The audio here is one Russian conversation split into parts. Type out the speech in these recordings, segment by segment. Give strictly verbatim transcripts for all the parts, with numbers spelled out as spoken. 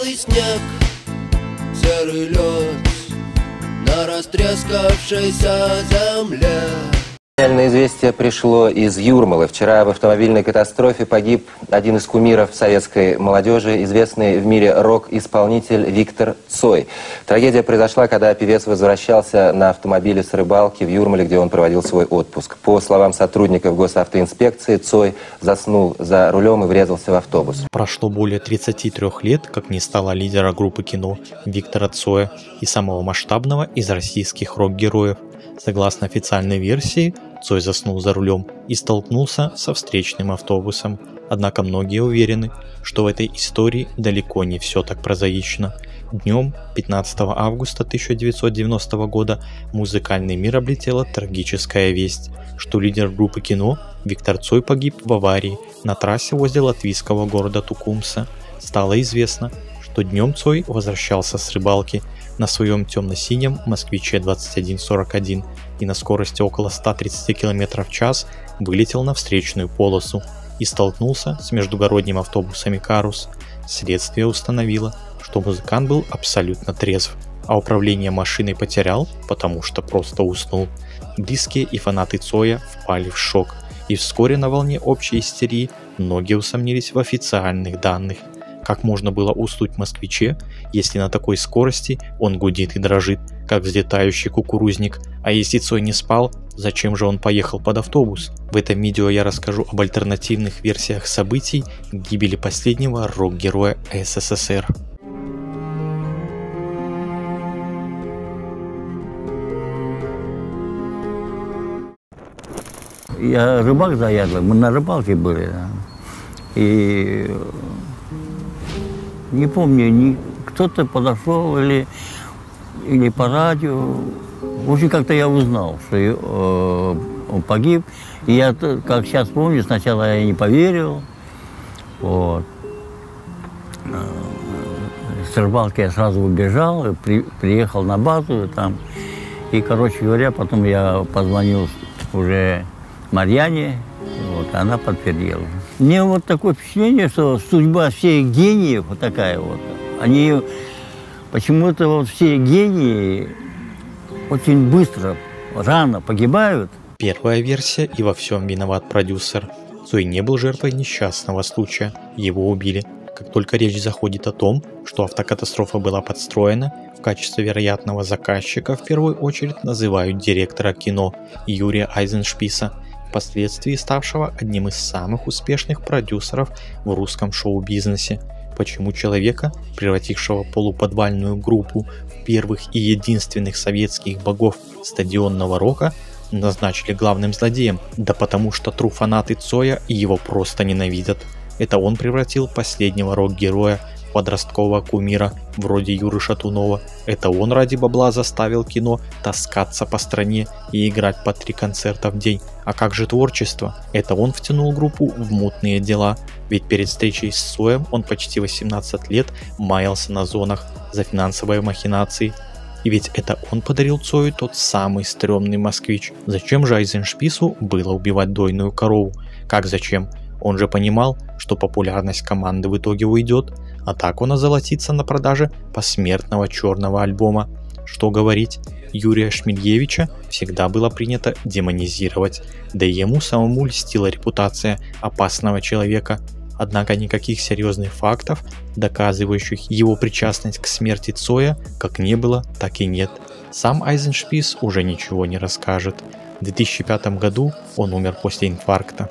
белый снег, серый лед на растрескавшейся земле. Печальное известие пришло из Юрмалы. Вчера в автомобильной катастрофе погиб один из кумиров советской молодежи, известный в мире рок-исполнитель Виктор Цой. Трагедия произошла, когда певец возвращался на автомобиле с рыбалки в Юрмале, где он проводил свой отпуск. По словам сотрудников госавтоинспекции, Цой заснул за рулем и врезался в автобус. Прошло более тридцати трёх лет, как не стало лидера группы кино Виктора Цоя и самого масштабного из российских рок-героев. Согласно официальной версии, Цой заснул за рулем и столкнулся со встречным автобусом. Однако многие уверены, что в этой истории далеко не все так прозаично. Днем пятнадцатого августа тысяча девятьсот девяностого года музыкальный мир облетела трагическая весть, что лидер группы кино Виктор Цой погиб в аварии на трассе возле латвийского города Тукумса. Стало известно, что днем Цой возвращался с рыбалки на своем темно-синем москвиче двадцать один сорок один и на скорости около ста тридцати километров в час вылетел на встречную полосу и столкнулся с междугородним автобусом «Икарус». Следствие установило, что музыкант был абсолютно трезв, а управление машиной потерял, потому что просто уснул. Близкие и фанаты Цоя впали в шок, и вскоре на волне общей истерии многие усомнились в официальных данных. Как можно было уснуть в москвиче, если на такой скорости он гудит и дрожит, как взлетающий кукурузник? А если Цой не спал, зачем же он поехал под автобус? В этом видео я расскажу об альтернативных версиях событий гибели последнего рок-героя СССР. Я рыбак заядлый, мы на рыбалке были, да. И не помню, ни, кто-то подошел или, или по радио. В общем, как-то я узнал, что э, он погиб. И я, как сейчас помню, сначала я не поверил. Вот. С рыбалки я сразу убежал, при, приехал на базу там. И, короче говоря, потом я позвонил уже Марьяне, вот, она подтвердила. Мне вот такое впечатление, что судьба всех гениев вот такая вот. Они почему-то вот все гении очень быстро, рано погибают. Первая версия, и во всем виноват продюсер. Цой не был жертвой несчастного случая, его убили. Как только речь заходит о том, что автокатастрофа была подстроена, в качестве вероятного заказчика в первую очередь называют директора кино Юрия Айзеншписа, впоследствии ставшего одним из самых успешных продюсеров в русском шоу-бизнесе. Почему человека, превратившего полуподвальную группу в первых и единственных советских богов стадионного рока, назначили главным злодеем? Да потому что тру-фанаты Цоя его просто ненавидят. Это он превратил последнего рок-героя в подросткового кумира вроде Юры Шатунова. Это он ради бабла заставил кино таскаться по стране и играть по три концерта в день. А как же творчество? Это он втянул группу в мутные дела. Ведь перед встречей с Цоем он почти восемнадцать лет маялся на зонах за финансовые махинации. И ведь это он подарил Цою тот самый стрёмный москвич. Зачем же Айзеншпису было убивать дойную корову? Как зачем? Он же понимал, что популярность команды в итоге уйдет, а так он озолотится на продаже посмертного черного альбома. Что говорить, Юрия Шмельевича всегда было принято демонизировать, да и ему самому льстила репутация опасного человека. Однако никаких серьезных фактов, доказывающих его причастность к смерти Цоя, как не было, так и нет. Сам Айзеншпис уже ничего не расскажет. В две тысячи пятом году он умер после инфаркта.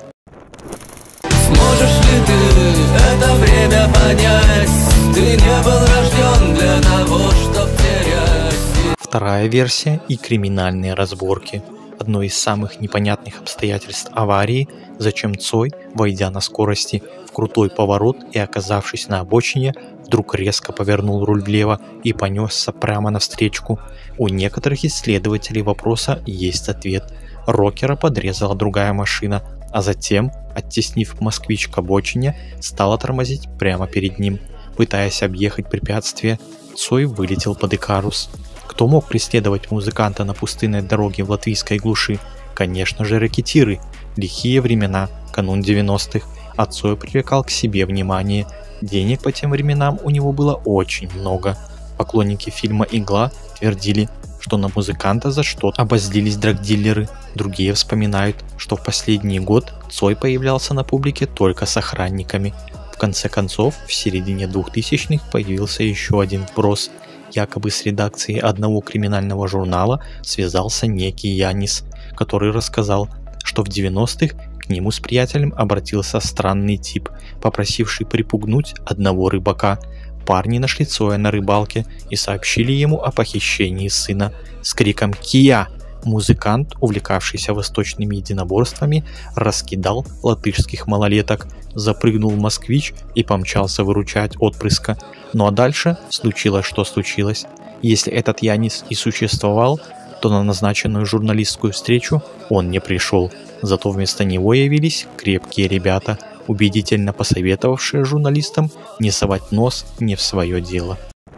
Сможешь ли ты это время понять? Ты не был рожден для того, чтоб терять. Вторая версия и криминальные разборки. Одно из самых непонятных обстоятельств аварии, зачем Цой, войдя на скорости в крутой поворот и оказавшись на обочине, вдруг резко повернул руль влево и понесся прямо навстречу. У некоторых исследователей вопроса есть ответ. Рокера подрезала другая машина, а затем, оттеснив москвич к обочине, стала тормозить прямо перед ним. Пытаясь объехать препятствие, Цой вылетел под Икарус. Кто мог преследовать музыканта на пустынной дороге в латвийской глуши? Конечно же, рэкетиры. Лихие времена, канун девяностых, а Цой привлекал к себе внимание. Денег по тем временам у него было очень много. Поклонники фильма «Игла» твердили, что на музыканта за что-то обозлились драгдилеры. Другие вспоминают, что в последний год Цой появлялся на публике только с охранниками. В конце концов, в середине двухтысячных появился еще один вброс. Якобы с редакцией одного криминального журнала связался некий Янис, который рассказал, что в девяностых к нему с приятелем обратился странный тип, попросивший припугнуть одного рыбака. Парни нашли Цоя на рыбалке и сообщили ему о похищении сына. С криком «Кия!» музыкант, увлекавшийся восточными единоборствами, раскидал латышских малолеток, запрыгнул в москвич и помчался выручать отпрыска. Ну а дальше случилось, что случилось. Если этот Янис и существовал, то на назначенную журналистскую встречу он не пришел. Зато вместо него явились крепкие ребята, убедительно посоветовавшие журналистам не совать нос не в свое дело.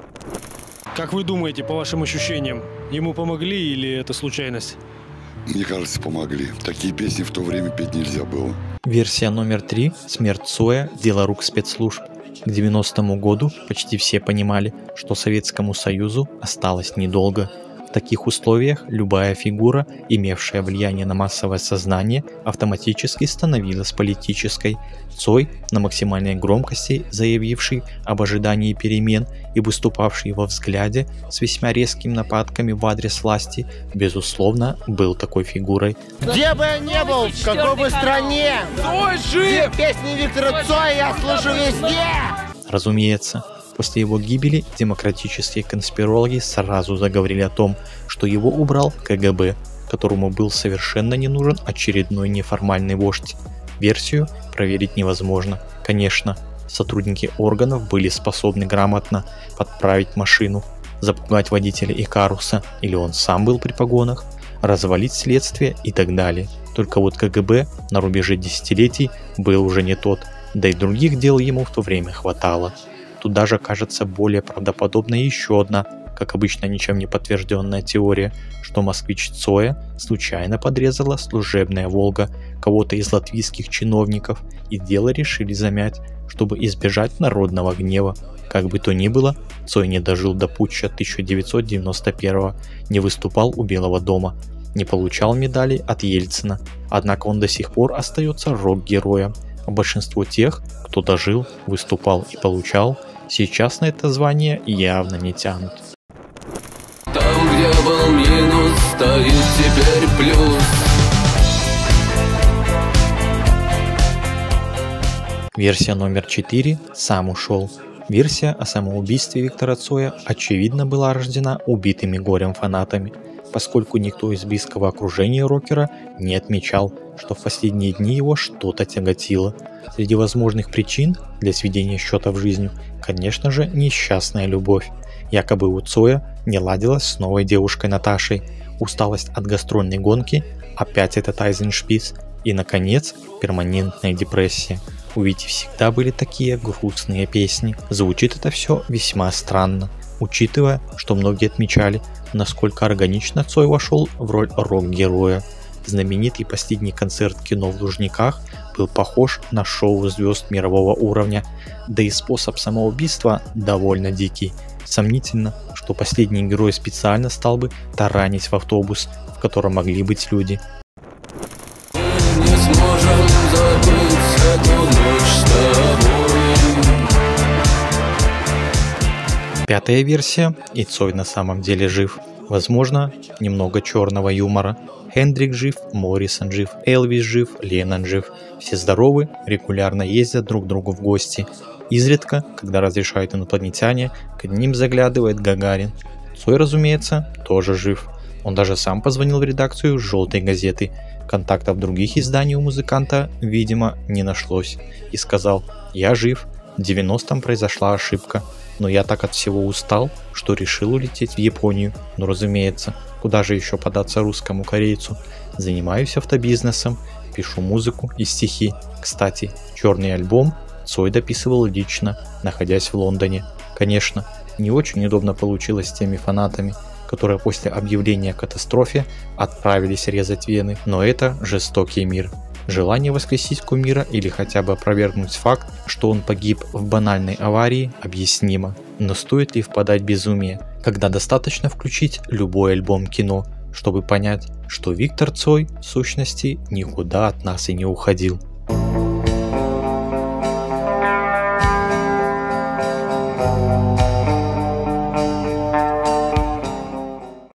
Как вы думаете, по вашим ощущениям, ему помогли или это случайность? Мне кажется, помогли. Такие песни в то время петь нельзя было. Версия номер три «Смерть Цоя. Дело рук спецслужб». К девяностому году почти все понимали, что Советскому Союзу осталось недолго. В таких условиях любая фигура, имевшая влияние на массовое сознание, автоматически становилась политической. Цой, на максимальной громкости заявивший об ожидании перемен и выступавший во взгляде с весьма резкими нападками в адрес власти, безусловно, был такой фигурой. Где бы я ни был, в какой бы стране, Цой жив! Песни Виктора Цоя я слышу везде! Разумеется, после его гибели демократические конспирологи сразу заговорили о том, что его убрал ка гэ бэ, которому был совершенно не нужен очередной неформальный вождь. Версию проверить невозможно. Конечно, сотрудники органов были способны грамотно подправить машину, запугать водителя Икаруса, или он сам был при погонах, развалить следствие и так далее. Только вот ка гэ бэ на рубеже десятилетий был уже не тот, да и других дел ему в то время хватало. Тут даже кажется более правдоподобной еще одна, как обычно ничем не подтвержденная теория, что москвич Цоя случайно подрезала служебная «Волга» кого-то из латвийских чиновников, и дело решили замять, чтобы избежать народного гнева. Как бы то ни было, Цой не дожил до путча тысяча девятьсот девяносто первого, не выступал у Белого дома, не получал медалей от Ельцина, однако он до сих пор остается рок-героем. А большинство тех, кто дожил, выступал и получал, сейчас на это звание явно не тянут. Там, где был минус, стоит теперь плюс. Версия номер четыре «Сам ушел». Версия о самоубийстве Виктора Цоя очевидно была рождена убитыми горем фанатами, поскольку никто из близкого окружения рокера не отмечал, что в последние дни его что-то тяготило. Среди возможных причин для сведения счетов жизнью, конечно же, несчастная любовь. Якобы у Цоя не ладилось с новой девушкой Наташей, усталость от гастрольной гонки, опять этот Айзеншпис и, наконец, перманентная депрессия. У Вити всегда были такие грустные песни. Звучит это все весьма странно, учитывая, что многие отмечали, насколько органично Цой вошел в роль рок-героя. Знаменитый последний концерт кино в Лужниках был похож на шоу звезд мирового уровня, да и способ самоубийства довольно дикий. Сомнительно, что последний герой специально стал бы таранить в автобус, в котором могли быть люди. Не сможем забыть эту ночь с тобой. Пятая версия, и Цой на самом деле жив. Возможно, немного черного юмора. Хендрик жив, Моррисон жив, Элвис жив, Леннон жив. Все здоровы, регулярно ездят друг к другу в гости. Изредка, когда разрешают инопланетяне, к ним заглядывает Гагарин. Цой, разумеется, тоже жив. Он даже сам позвонил в редакцию «Желтой газеты». Контактов других изданий у музыканта, видимо, не нашлось. И сказал: «Я жив, в девяностом произошла ошибка. Но я так от всего устал, что решил улететь в Японию. Ну, разумеется, куда же еще податься русскому корейцу? Занимаюсь автобизнесом, пишу музыку и стихи. Кстати, черный альбом Цой дописывал лично, находясь в Лондоне. Конечно, не очень удобно получилось с теми фанатами, которые после объявления о катастрофе отправились резать вены, но это жестокий мир. Желание воскресить кумира или хотя бы опровергнуть факт, что он погиб в банальной аварии, объяснимо. Но стоит ли впадать в безумие, когда достаточно включить любой альбом кино, чтобы понять, что Виктор Цой в сущности никуда от нас и не уходил?